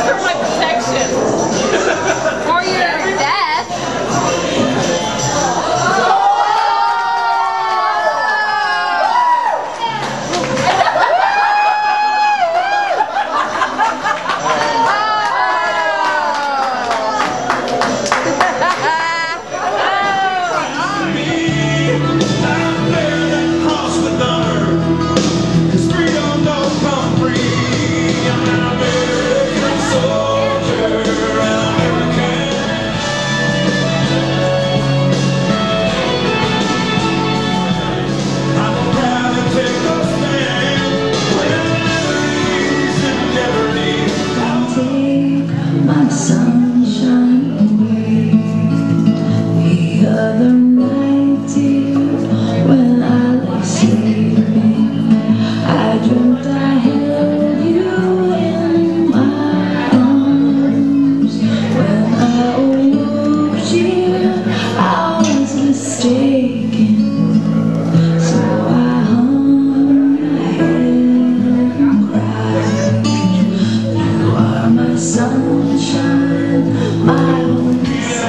for my protection. For your death. My sunshine away. The other night, dear, when I lay sleeping, I dreamt I held you in my arms. When I awoke, dear, I was mistaken. So I hung my head and cried. You are my sunshine, my only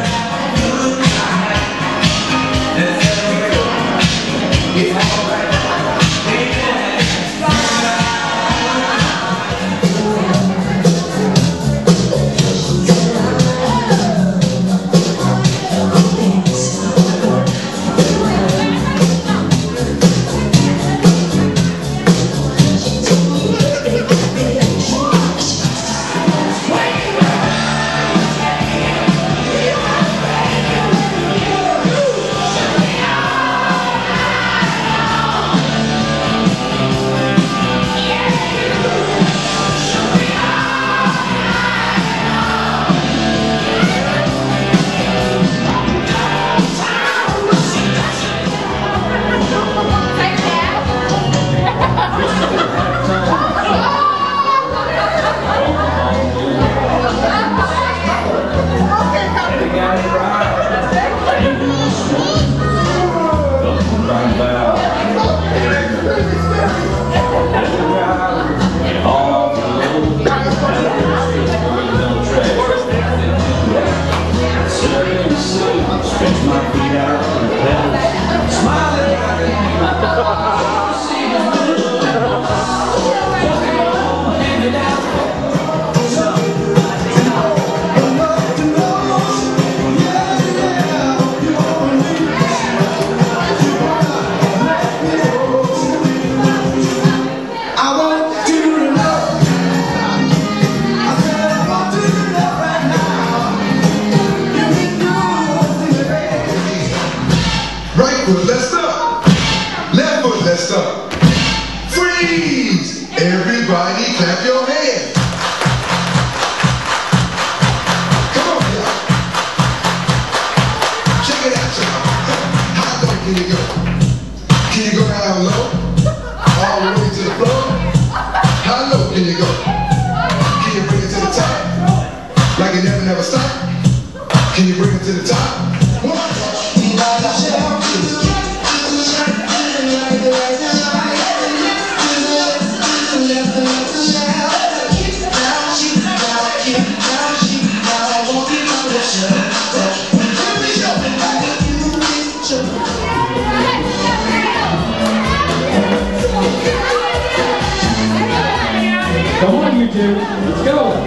right foot, let's up. Left foot, let's up. Freeze! Everybody clap your hands. Come on, y'all. Check it out, y'all. How low can you go? Can you go down low? All the way to the floor? How low can you go? Can you bring it to the top? Like it never stop? Can you bring it to the top? Come on, you two. Let's go.